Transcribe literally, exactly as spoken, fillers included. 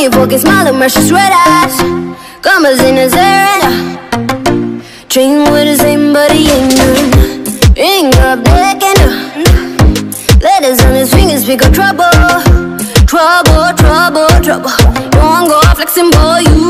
Funny fucking smile and mercy red eyes. Commas in his errand. Dream with the same but he ain't none. Ring up neck and uh, letters on his fingers speak of trouble. Trouble, trouble, trouble. You won't go flexing, boy, you